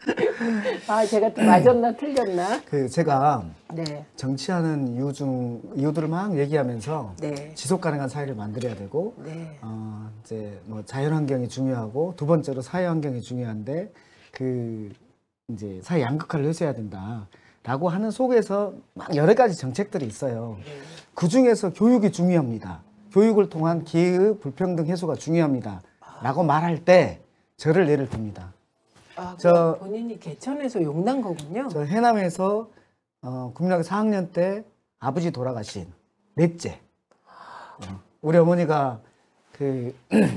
아, 제가 또 맞았나 틀렸나? 제가 네. 정치하는 이유들을 막 얘기하면서 네. 지속 가능한 사회를 만들어야 되고, 네. 이제 뭐 자연 환경이 중요하고, 두 번째로 사회 환경이 중요한데, 이제 사회 양극화를 해소해야 된다라고 하는 속에서 막 여러 가지 정책들이 있어요. 네. 그 중에서 교육이 중요합니다. 교육을 통한 기회의 불평등 해소가 중요합니다. 라고 말할 때 저를 예를 듭니다. 아, 저 본인이 개천에서 용난 거군요. 저 해남에서 국민학교 4학년 때 아버지 돌아가신 넷째. 우리 어머니가 그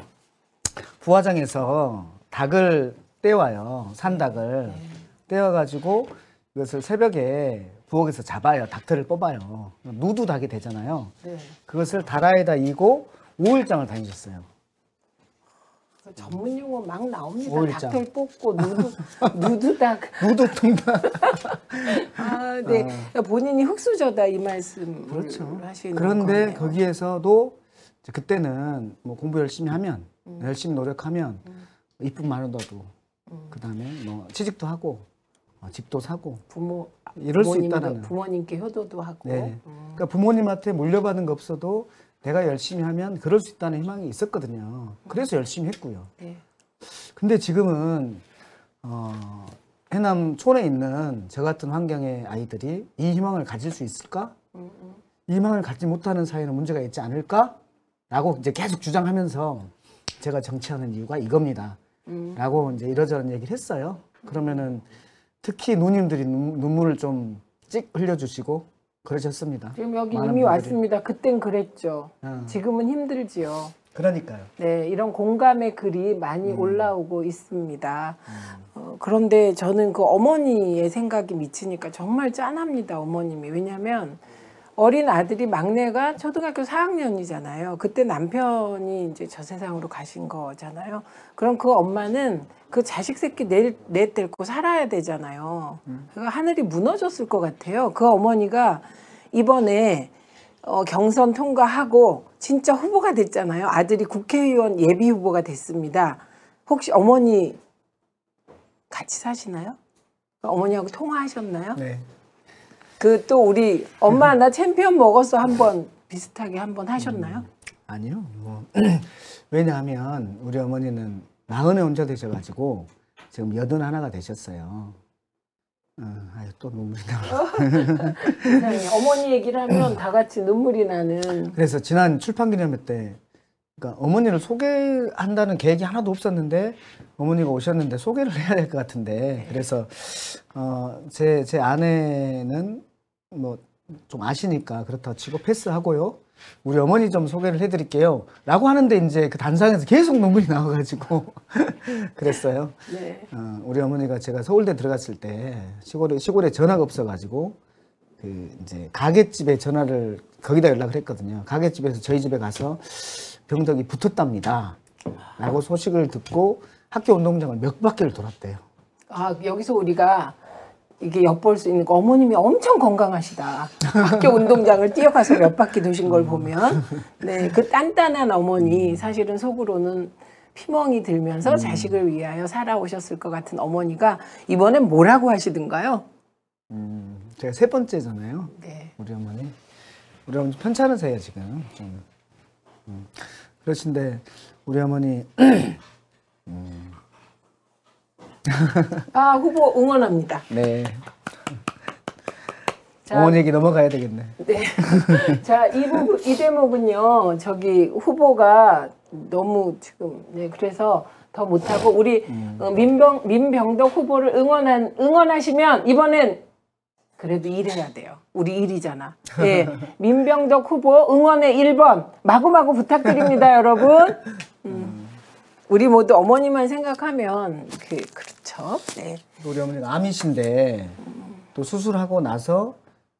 부화장에서 닭을 떼와요. 산닭을 떼어가지고 이것을 새벽에 부엌에서 잡아요. 닭털을 뽑아요. 누드 닭이 되잖아요. 네. 그것을 다라에다 이고 5일장을 다니셨어요. 전문 용어 막 나옵니다. 5일장. 닭털 뽑고 누드닭. 누드 통닭. 아, 네. 본인이 흑수저다 이 말씀 그렇죠. 하시는 그런데 거네요. 거기에서도 이제 그때는 뭐 공부 열심히 하면 열심히 노력하면 이쁜 마누라도 그다음에 뭐 취직도 하고 집도 사고 이럴 수 있다는 부모님께 효도도 하고. 네. 그러니까 부모님한테 물려받은 거 없어도 내가 열심히 하면 그럴 수 있다는 희망이 있었거든요. 그래서 열심히 했고요. 네. 근데 지금은 해남 촌에 있는 저 같은 환경의 아이들이 이 희망을 가질 수 있을까? 이 희망을 갖지 못하는 사회는 문제가 있지 않을까? 라고 이제 계속 주장하면서 제가 정치하는 이유가 이겁니다. 라고 이제 이러저런 얘기를 했어요. 그러면은 특히 누님들이 눈물을 좀 찍 흘려주시고 그러셨습니다. 지금 여기 많은 이미 분들이. 왔습니다. 그땐 그랬죠. 지금은 힘들지요. 그러니까요. 네, 이런 공감의 글이 많이 올라오고 있습니다. 그런데 저는 그 어머니의 생각이 미치니까 정말 짠합니다, 어머님이. 왜냐하면 어린 아들이 막내가 초등학교 4학년이잖아요. 그때 남편이 이제 저 세상으로 가신 거잖아요. 그럼 그 엄마는 그 자식 새끼 내데리고 살아야 되잖아요. 그러니까 하늘이 무너졌을 것 같아요. 그 어머니가 이번에 경선 통과하고 진짜 후보가 됐잖아요. 아들이 국회의원 예비 후보가 됐습니다. 혹시 어머니 같이 사시나요? 어머니하고 통화하셨나요? 네. 그 또 우리 엄마 나 챔피언 먹었어 한번 비슷하게 한번 하셨나요? 아니요. 뭐 왜냐하면 우리 어머니는 40에 혼자 되셔가지고 지금 81가 되셨어요. 아유 또 눈물이 나. 세상에 어머니 얘기를 하면 다 같이 눈물이 나는. 그래서 지난 출판기념회 때 그러니까 어머니를 소개한다는 계획이 하나도 없었는데 어머니가 오셨는데 소개를 해야 될 것 같은데 그래서 제 아내는 뭐 좀 아시니까 그렇다 치고 패스하고요. 우리 어머니 좀 소개를 해드릴게요. 라고 하는데 이제 그 단상에서 계속 눈물이 나와가지고 그랬어요. 네. 우리 어머니가 제가 서울대 들어갔을 때 시골에 전화가 없어가지고 그 이제 가게집에 전화를 거기다 연락을 했거든요. 가게집에서 저희 집에 가서 병덕이 붙었답니다. 라고 소식을 듣고 학교 운동장을 몇 바퀴를 돌았대요. 아 여기서 우리가 이게 엿볼 수 있는 거 어머님이 엄청 건강하시다. 학교 운동장을 뛰어가서 몇 바퀴 도신 걸 보면 네, 그 단단한 어머니 사실은 속으로는 피멍이 들면서 자식을 위하여 살아오셨을 것 같은 어머니가 이번엔 뭐라고 하시던가요? 제가 세 번째잖아요. 네. 우리 어머니 편찮으세요 지금 좀. 그러신데 우리 어머니 아 후보 응원합니다. 네. 자, 어머니 얘기 넘어가야 되겠네. 네. 자, 이 대목은요, 저기 후보가 너무 지금, 네, 그래서 더 못하고, 우리 민병덕 후보를 응원하시면 이번엔 그래도 일해야 돼요. 우리 일이잖아. 예. 민병덕 후보 응원의 1번 마구마구 부탁드립니다, 여러분. 우리 모두 어머니만 생각하면 그렇죠. 네. 우리 어머니가 암이신데 또 수술하고 나서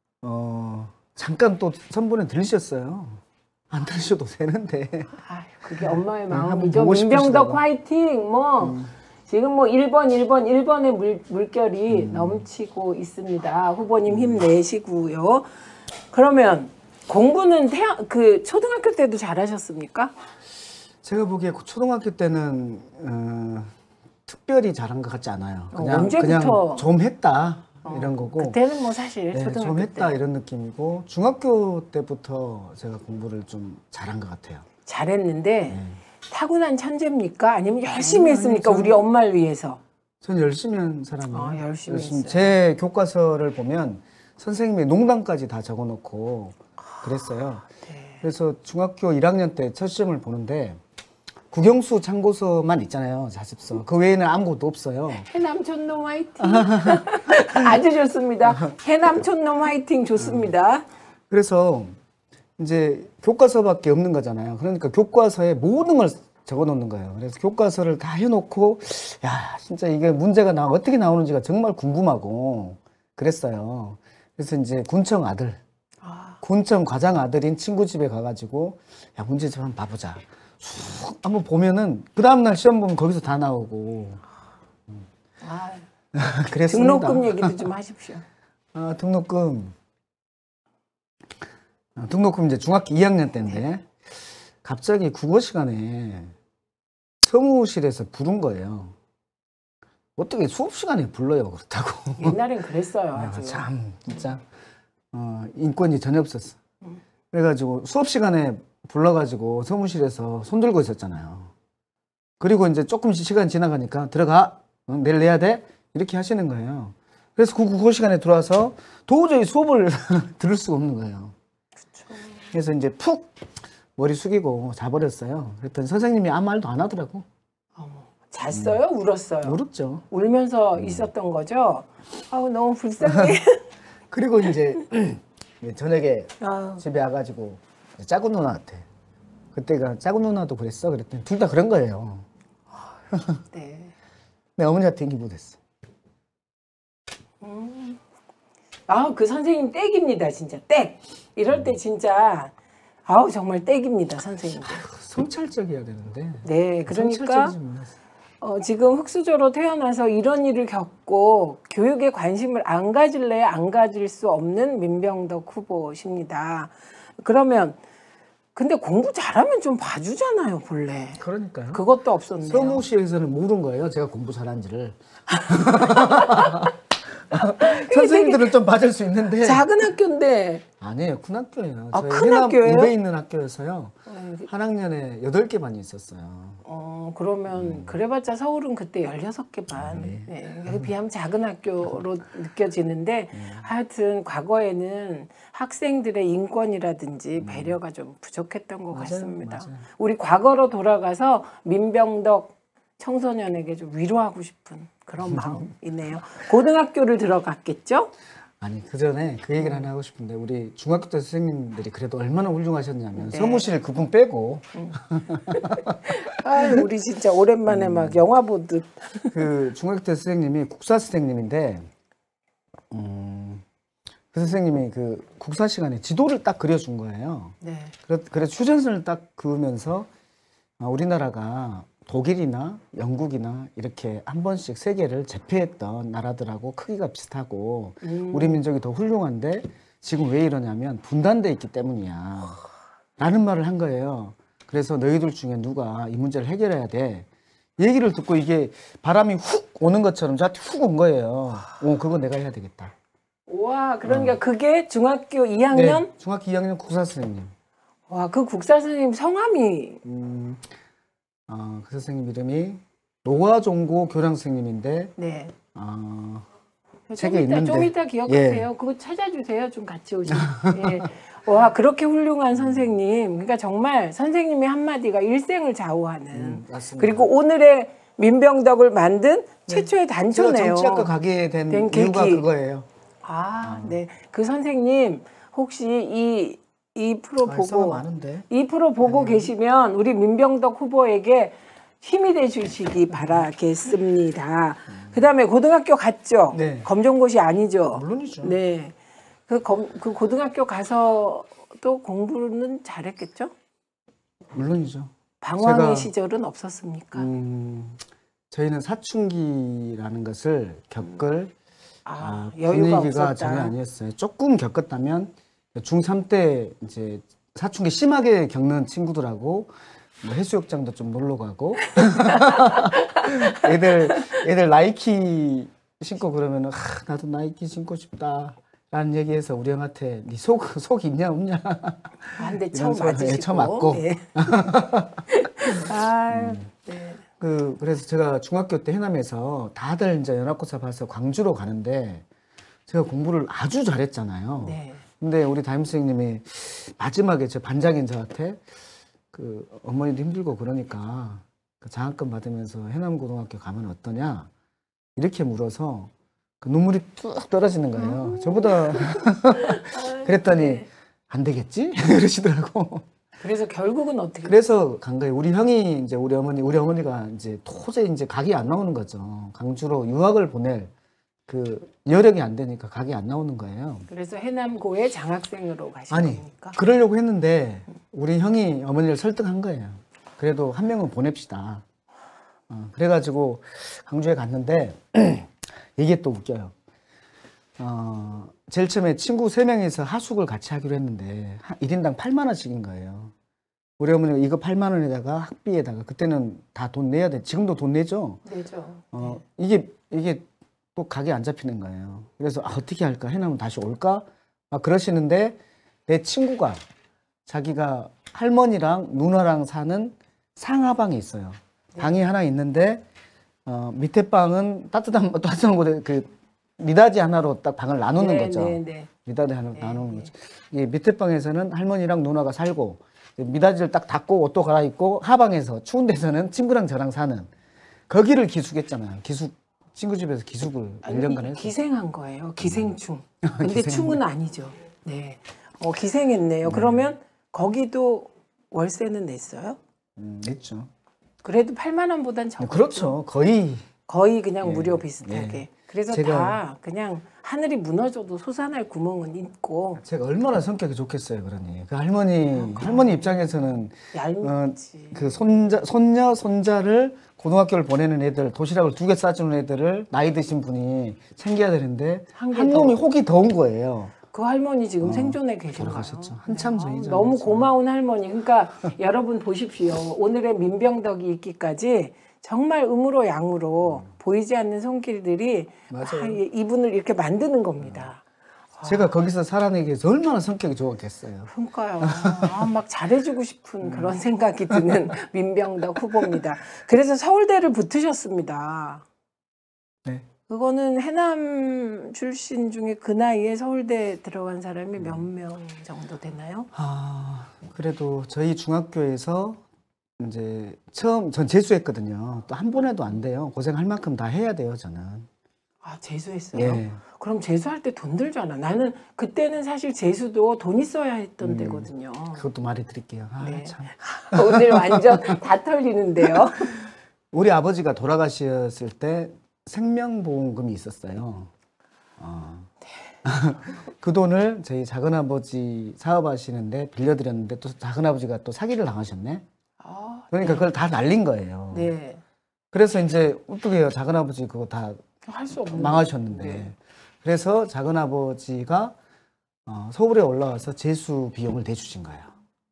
잠깐 또 선본에 들으셨어요. 안 들으셔도 되는데. 아유, 그게 엄마의 한번 마음이죠. 보고 민병덕 싶으시다고. 화이팅. 지금 뭐 1번의 물결이 넘치고 있습니다. 후보님 힘내시고요. 그러면 공부는 초등학교 때도 잘하셨습니까? 제가 보기에 초등학교 때는 특별히 잘한 것 같지 않아요. 그냥 언제부터? 좀 했다 이런 거고. 그때는 뭐 사실 네, 초등학교 좀 했다 때 이런 느낌이고 중학교 때부터 제가 공부를 좀 잘한 것 같아요. 잘했는데 네. 타고난 천재입니까? 아니면 열심히 아니, 했습니까? 저는- 우리 엄마를 위해서. 전 열심히 한 사람이에요. 아, 열심히 했어요. 제 교과서를 보면 선생님이 농담까지 다 적어놓고 그랬어요. 네. 그래서 중학교 1학년 때 첫 시험을 보는데 국영수 참고서만 있잖아요. 자습서. 그 외에는 아무것도 없어요. 해남촌놈 화이팅. 아주 좋습니다. 해남촌놈 화이팅 좋습니다. 그래서 이제 교과서밖에 없는 거잖아요. 그러니까 교과서에 모든 걸 적어 놓는 거예요. 그래서 교과서를 다 해놓고 야 진짜 이게 문제가 어떻게 나오는지가 정말 궁금하고 그랬어요. 그래서 이제 군청 아들, 군청 과장 아들인 친구 집에 가가지고 야 문제 좀 한번 봐보자. 쑥 한번 보면은 그 다음날 시험 보면 거기서 다 나오고 아, 그랬습니다. 등록금 얘기도 좀 하십시오. 아, 등록금 이제 중학교 2학년 때인데 갑자기 국어 시간에 서무실에서 부른 거예요. 어떻게 수업 시간에 불러요 그렇다고. 옛날엔 그랬어요. 아, 아주. 참 진짜 인권이 전혀 없었어. 그래가지고 수업 시간에 불러가지고 서무실에서 손 들고 있었잖아요. 그리고 이제 조금 시간 지나가니까 들어가 내일 내야 돼 이렇게 하시는 거예요. 그래서 국어 시간에 들어와서 도저히 수업을 들을 수가 없는 거예요. 그래서 이제 푹 머리 숙이고 자버렸어요. 그랬더니 선생님이 아무 말도 안 하더라고. 잤어요? 울었어요? 울었죠. 울면서 있었던 거죠? 아우 너무 불쌍해. 그리고 이제 저녁에 아우, 집에 와가지고 작은 누나한테 그때가 작은 누나도 그랬어 그랬더니 둘 다 그런 거예요. 네. 내 어머니한테 인기 못했어. 아우 그 선생님 땡입니다 진짜 땡. 이럴 때 진짜 아우 정말 땡입니다 선생님. 성찰적이어야 되는데. 네, 그러니까 성찰적이지 못했어. 지금 흑수저로 태어나서 이런 일을 겪고 교육에 관심을 안 가질래야 안 가질 수 없는 민병덕 후보십니다. 그러면 근데 공부 잘하면 좀 봐주잖아요 본래. 그러니까요. 그것도 없었네요. 서무시에서는 모른 거예요. 제가 공부 잘한지를. 선생님들은 좀 봐줄 수 있는데. 작은 학교인데. 아니에요. 큰 학교예요. 아, 저희 큰 해남 학교예요? 읍에 있는 학교여서요. 한 학년에 8개 반이 있었어요. 그러면 그래봤자 서울은 그때 16개 반. 네. 여기 비하면 작은 학교로 느껴지는데 하여튼 과거에는 학생들의 인권이라든지 배려가 좀 부족했던 것 같습니다. 맞아요. 우리 과거로 돌아가서 민병덕 청소년에게 좀 위로하고 싶은 그런 마음이네요. 고등학교를 들어갔겠죠? 아니 그 전에 그 얘기를 하나 하고 싶은데 우리 중학교 때 선생님들이 그래도 얼마나 훌륭하셨냐면 네. 서무실 그분 빼고 아, 우리 진짜 오랜만에 막 영화 보듯. 그 중학교 때 선생님이 국사 선생님인데 그 선생님이 그 국사 시간에 지도를 딱 그려준 거예요. 네. 그래서 휴전선을 딱 그으면서 우리나라가 독일이나 영국이나 이렇게 한 번씩 세계를 제패했던 나라들하고 크기가 비슷하고 우리 민족이 더 훌륭한데 지금 왜 이러냐면 분단돼 있기 때문이야 라는 말을 한 거예요. 그래서 너희들 중에 누가 이 문제를 해결해야 돼. 얘기를 듣고 이게 바람이 훅 오는 것처럼 저한테 훅 온 거예요. 오, 그거 내가 해야 되겠다. 와, 그러니까 그게 중학교 2학년? 네, 중학교 2학년 국사 선생님. 와, 그 국사 선생님 성함이 그 선생님 이름이 노화종고 교장 선생님인데 네. 책에 있는데. 좀 이따 기억하세요. 그거 찾아주세요. 좀 같이 오시면. 예. 와, 그렇게 훌륭한 선생님. 그러니까 정말 선생님의 한마디가 일생을 좌우하는. 맞습니다. 그리고 오늘의 민병덕을 만든 최초의 제가 단초네요. 정치학과 가게 된 이유가 계기. 그거예요. 네. 그 선생님 혹시 이 프로 벌써가 보고 많은데. 이 프로 보고 계시면 우리 민병덕 후보에게 힘이 돼 주시기 바라겠습니다. 그다음에 고등학교 갔죠? 네. 검정고시 아니죠? 물론이죠. 네. 그 고등학교 가서 또 공부는 잘했겠죠? 물론이죠. 방황의 제가- 시절은 없었습니까? 저희는 사춘기라는 것을 겪을 여유가 분위기가 없었다. 전혀 아니었어요. 조금 겪었다면 중3 때 이제 사춘기 심하게 겪는 친구들하고 뭐 해수욕장도 좀 놀러 가고 애들 나이키 신고 그러면은 나도 나이키 신고 싶다라는 얘기해서 우리 형한테 네 속 있냐 없냐. 근데 이런 처음 소리, 맞으시고. 처음 맞고. 네. 네. 그래서 제가 중학교 때 해남에서 다들 이제 연합고사 봐서 광주로 가는데 제가 공부를 아주 잘했잖아요. 네. 근데 우리 담임 선생님이 마지막에 저 반장인 저한테 그 어머니도 힘들고 그러니까 그 장학금 받으면서 해남고등학교 가면 어떠냐 이렇게 물어서 그 눈물이 뚝 떨어지는 거예요. 저보다 그랬더니 네. 안 되겠지? 그러시더라고. 그래서 결국은 어떻게? 그래서 간 거예요. 우리 형이 이제 우리 어머니가 이제 도저히 이제 각이 안 나오는 거죠. 광주로 유학을 보낼 그 여력이 안 되니까 각이 안 나오는 거예요. 그래서 해남고에 장학생으로 가신 아니, 겁니까? 그러려고 했는데 우리 형이 어머니를 설득한 거예요. 그래도 한 명은 보냅시다. 그래가지고 광주에 갔는데 이게 또 웃겨요. 제일 처음에 친구 3명이서 하숙을 같이 하기로 했는데 1인당 8만 원씩인 거예요. 우리 어머니가 이거 8만 원에다가 학비에다가 그때는 다 돈 내야 돼. 지금도 돈 내죠. 내죠. 이게 또 각이 안 잡히는 거예요. 그래서 어떻게 할까? 해남은 다시 올까? 그러시는데 내 친구가 자기가 할머니랑 누나랑 사는 상하방에 있어요. 방이 하나 있는데 밑에 방은 따뜻한 곳에 그 미닫이 하나로 딱 방을 나누는 거죠. 네. 미닫이 하나 나누는 거죠. 이 밑에 방에서는 할머니랑 누나가 살고 미닫이를 딱 닫고 옷도 갈아입고 하방에서 추운 데서는 친구랑 저랑 사는 거기를 기숙했잖아요. 친구 집에서 기숙을 1년간 했어요. 기생한 거예요. 기생충. 근데 기생한 충은 아니죠. 네. 기생했네요. 그러면 거기도 월세는 냈어요? 냈죠. 그래도 8만 원보단 적었죠. 그렇죠. 거의 그냥 무료 비슷하게. 예. 그래서 다 그냥 하늘이 무너져도 솟아날 구멍은 있고. 제가 얼마나 성격이 좋겠어요, 그러니. 그 할머니 입장에서는 얄밉지. 그 손자를 고등학교를 보내는 애들, 도시락을 2개 싸주는 애들을 나이 드신 분이 챙겨야 되는데 한 놈이 혹이 더운 거예요. 그 할머니 지금 생존해 계신가요? 돌아가셨죠. 한참 전이죠. 너무 고마운 할머니. 그러니까 여러분 보십시오. 오늘의 민병덕이 있기까지 정말 음으로 양으로 보이지 않는 손길들이 맞아요. 이분을 이렇게 만드는 겁니다. 제가 거기서 살아내기 위해서 얼마나 성격이 좋았겠어요. 그러니까요. 막 잘해주고 싶은 그런 생각이 드는 민병덕 후보입니다. 그래서 서울대를 붙으셨습니다. 네. 그거는 해남 출신 중에 그 나이에 서울대 들어간 사람이 몇 명 정도 되나요? 그래도 저희 중학교에서 이제 전 재수했거든요. 또 한 번에도 안 돼요. 고생할 만큼 다 해야 돼요, 저는. 재수했어요? 예. 그럼 재수할 때 돈 들잖아. 나는 그때는 사실 재수도 돈 있어야 했던 때거든요. 그것도 말해 드릴게요. 네. 참. 오늘 완전 다 털리는데요. 우리 아버지가 돌아가셨을 때 생명보험금이 있었어요. 그 돈을 저희 작은아버지 사업하시는데 빌려드렸는데 또 작은아버지가 또 사기를 당하셨네. 그러니까 그걸 다 날린 거예요. 네. 그래서 이제 어떻게 해요? 작은아버지 그거 다 할 수 없는. 망하셨는데. 네. 그래서 작은아버지가 서울에 올라와서 재수 비용을 대주신 거예요.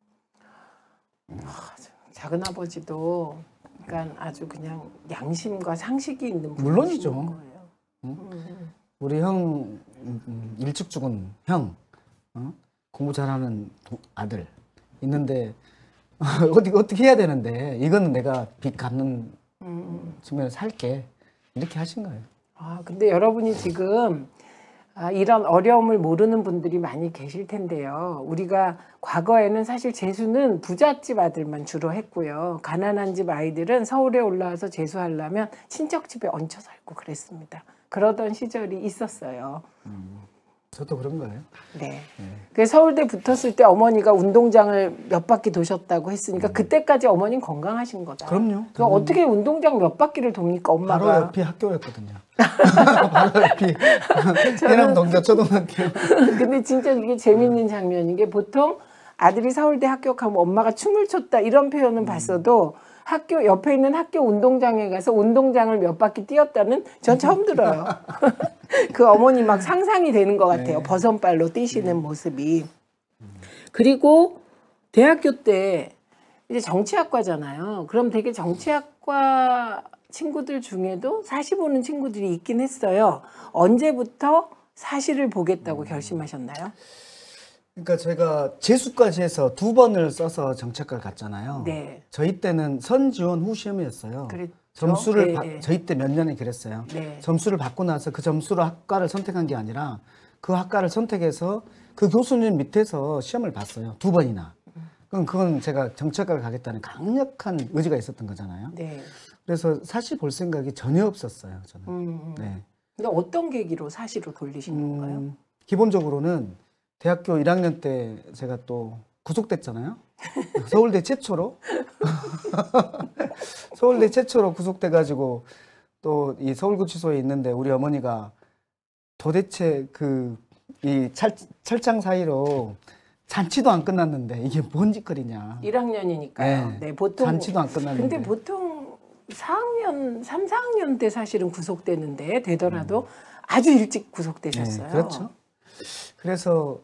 작은 아버지도 그러니까 아주 그냥 양심과 상식이 있는 분이신 물론이죠. 거예요. 우리 형 일찍 죽은 형 공부 잘하는 아들 있는데 어떻게 해야 되는데 이거는 내가 빚 갚는 측면에 살게 이렇게 하신 거예요. 근데 여러분이 지금 이런 어려움을 모르는 분들이 많이 계실 텐데요. 우리가 과거에는 사실 재수는 부잣집 아들만 주로 했고요. 가난한 집 아이들은 서울에 올라와서 재수하려면 친척 집에 얹혀 살고 그랬습니다. 그러던 시절이 있었어요. 저도 그런 거예요. 네. 그 서울대 붙었을 때 어머니가 운동장을 몇 바퀴 도셨다고 했으니까 그때까지 어머니는 건강하신 거다. 그럼요. 그 어떻게 운동장 몇 바퀴를 돕니까 엄마가? 바로 옆이 학교였거든요. 바로 옆이 해남 동교초등학교. 근데 진짜 이게 재밌는 장면인 게 보통 아들이 서울대 합격하면 엄마가 춤을 췄다 이런 표현은 봤어도 학교 옆에 있는 학교 운동장에 가서 운동장을 몇 바퀴 뛰었다는 전 처음 들어요. 그 어머니 막 상상이 되는 것 같아요. 네. 버선발로 뛰시는 모습이. 그리고 대학교 때 이제 정치학과잖아요. 그럼 되게 정치학과 친구들 중에도 사시 보는 친구들이 있긴 했어요. 언제부터 사시를 보겠다고 결심하셨나요? 그러니까 제가 재수까지 해서 2번을 써서 정책과를 갔잖아요. 네. 저희 때는 선지원 후 시험이었어요. 그랬죠. 점수를 네. 저희 때 몇 년에 그랬어요. 네. 점수를 받고 나서 그 점수로 학과를 선택한 게 아니라 그 학과를 선택해서 그 교수님 밑에서 시험을 봤어요. 2번이나. 그럼 그건 제가 정책과를 가겠다는 강력한 의지가 있었던 거잖아요. 네. 그래서 사실 볼 생각이 전혀 없었어요. 저는. 네. 근데 어떤 계기로 사시로 돌리신 건가요? 기본적으로는 대학교 1학년 때 제가 또 구속됐잖아요. 서울대 최초로. 서울대 최초로 구속돼가지고 또 이 서울구치소에 있는데 우리 어머니가 도대체 이 철창 사이로 잔치도 안 끝났는데 이게 뭔 짓거리냐. 1학년이니까요. 네, 보통 잔치도 안 끝났는데. 근데 보통 4학년, 3, 4학년 때 사실은 구속되는데 되더라도 아주 일찍 구속되셨어요. 네, 그렇죠. 그래서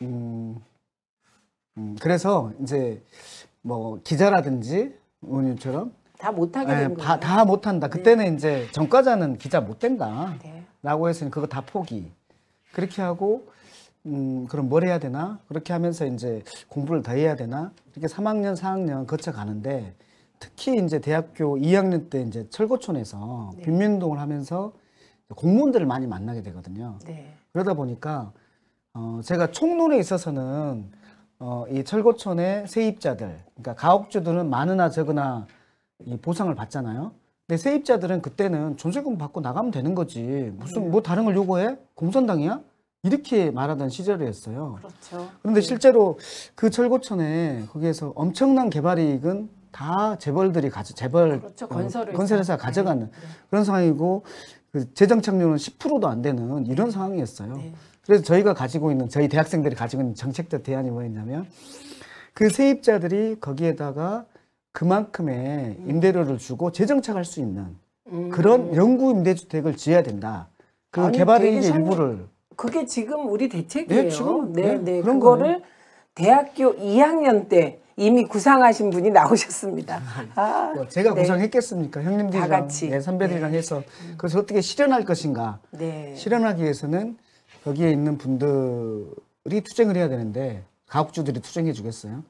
그래서 이제 뭐 기자라든지 의원님처럼 다 못하게 된 거예요. 다 못한다. 그때는 이제 전과자는 기자 못 된다. 네. 라고 해서 그거 다 포기. 그렇게 하고 그럼 뭘 해야 되나? 그렇게 하면서 이제 공부를 더 해야 되나? 이렇게 3학년, 4학년 거쳐 가는데 특히 이제 대학교 2학년 때 이제 철거촌에서 네. 빈민운동을 하면서 공무원들을 많이 만나게 되거든요. 네. 그러다 보니까 제가 총론에 있어서는 이 철거촌의 세입자들, 그러니까 가옥주들은 많으나 적으나 이 보상을 받잖아요. 근데 세입자들은 그때는 전세금 받고 나가면 되는 거지. 무슨 뭐 다른 걸 요구해? 공산당이야? 이렇게 말하던 시절이었어요. 그렇죠. 그런데 네. 실제로 그 철거촌에 거기에서 엄청난 개발 이익은 다 재벌들이 그렇죠. 건설회사가 가져가는 그런 상황이고 그 재정 착료는 10%도 안 되는 이런 상황이었어요. 네. 그래서 저희가 가지고 있는 저희 대학생들이 가지고 있는 정책적 대안이 뭐였냐면 그 세입자들이 거기에다가 그만큼의 임대료를 주고 재정착할 수 있는 그런 영구 임대주택을 지어야 된다. 그 아니, 개발이익의 되게 일부를 그게 지금 우리 대책이에요. 네, 지금, 네, 네, 네. 그런 그거를 거예요. 대학교 2학년 때 이미 구상하신 분이 나오셨습니다. 아, 뭐 제가 네. 구상했겠습니까? 형님들이랑 다 같이. 선배들이랑 해서 그래서 어떻게 실현할 것인가? 네. 실현하기 위해서는 거기에 있는 분들이 투쟁을 해야 되는데 가옥주들이 투쟁해 주겠어요?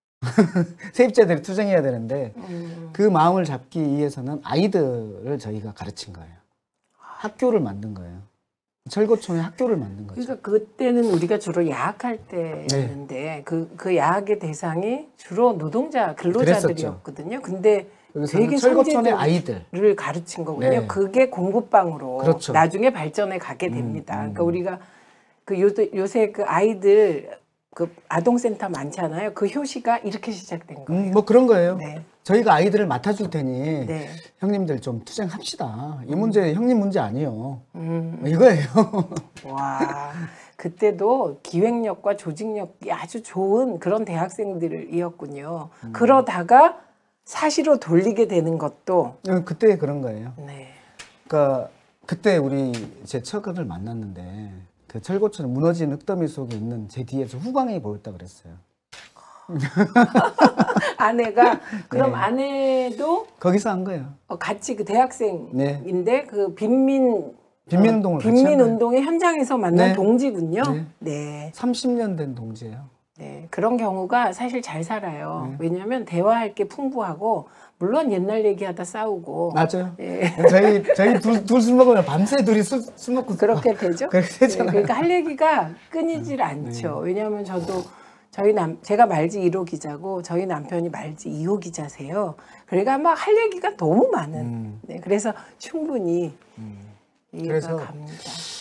세입자들이 투쟁해야 되는데 그 마음을 잡기 위해서는 아이들을 저희가 가르친 거예요. 학교를 만든 거예요. 철거촌에 학교를 만든 거죠. 그러니까 그때는 우리가 주로 야학할 때였는데 그 야학의 대상이 주로 노동자 근로자들이었거든요. 근데 되게 철거촌의 아이들 를 가르친 거군요. 네. 그게 공부방으로 그렇죠. 나중에 발전해 가게 됩니다. 그러니까 우리가 요새 그 아이들 그 아동센터 많잖아요. 그 효시가 이렇게 시작된 거예요. 뭐 그런 거예요. 네. 저희가 아이들을 맡아줄 테니 네. 형님들 좀 투쟁합시다. 이 문제 형님 문제 아니에요. 이거예요. 와, 그때도 기획력과 조직력이 아주 좋은 그런 대학생들이었군요. 그러다가 사시로 돌리게 되는 것도 그때 그런 거예요. 네. 그러니까 그때 우리 제 처가를 만났는데 그 철거촌 무너진 흙더미 속에 있는 제 뒤에서 후광이 보였다 그랬어요. 아내가 그럼 네. 아내도 거기서 한 거예요. 같이 그 대학생인데 그 빈민운동을 같이 한 거예요. 빈민운동의 현장에서 만난 네. 동지군요. 네. 네. 30년 된 동지예요. 네, 그런 경우가 사실 잘 살아요. 왜냐하면 대화할 게 풍부하고 물론 옛날 얘기하다 싸우고 맞아요. 예. 저희 둘 술 먹으면 밤새 둘이 술 먹고 그렇게 되죠. 그렇게 되잖아요. 네, 그러니까 할 얘기가 끊이질 않죠. 왜냐하면 저도 제가 말지 1호 기자고 저희 남편이 말지 2호 기자세요. 그러니까 막 할 얘기가 너무 많은. 네, 그래서 충분히 이해가 그래서 갑니다.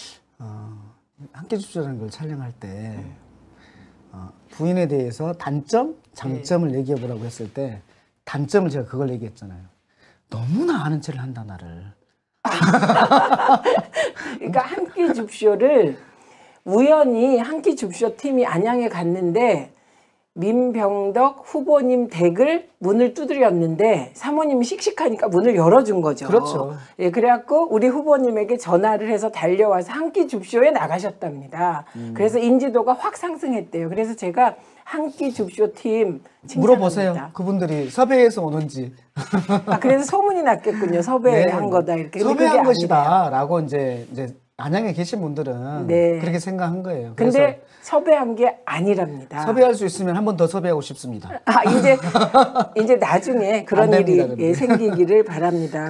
함께 줍쇼라는 걸 촬영할 때 부인에 대해서 단점, 장점을 얘기해 보라고 했을 때 단점을 제가 그걸 얘기했잖아요. 너무나 아는 체를 한다 나를. 그러니까 한 끼 줍쇼를 우연히 한 끼 줍쇼 팀이 안양에 갔는데 민병덕 후보님 댁을 문을 두드렸는데 사모님이 씩씩하니까 문을 열어준 거죠. 그렇죠. 예, 그래갖고 우리 후보님에게 전화를 해서 달려와서 한 끼 줍쇼에 나가셨답니다. 그래서 인지도가 확 상승했대요. 그래서 제가 한 끼 줍쇼 팀 칭찬합니다. 물어보세요. 그분들이 섭외해서 오는지. 아, 그래서 소문이 났겠군요. 섭외한 네. 거다 이렇게. 근데 섭외한 그게 것이다라고 이제 안양에 계신 분들은 네. 그렇게 생각한 거예요. 근데 그래서 섭외한 게 아니랍니다. 섭외할 수 있으면 한 번 더 섭외하고 싶습니다. 아, 이제 나중에 그런 안 됩니다, 일이 근데. 생기기를 바랍니다.